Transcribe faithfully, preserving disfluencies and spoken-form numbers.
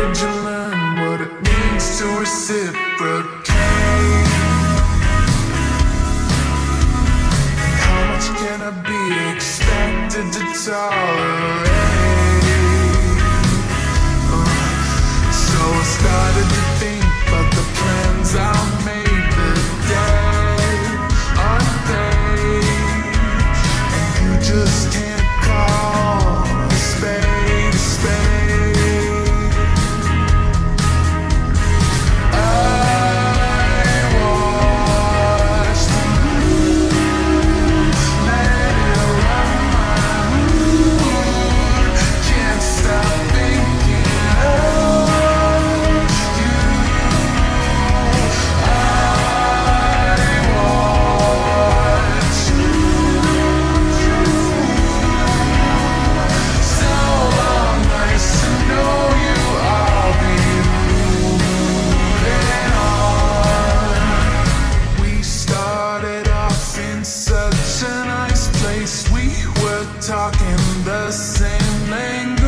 did you learn what it means to reciprocate? How much can I be expected to tolerate? Uh, so I started to think about the plans I made the day unpaid, and you just can't call a spade a spade. I watched you let it run my mood. Can't stop thinking of you. I watch you. So long, nice to know you. I'll be moving on. We started off in such a nice place. We were talking the same language.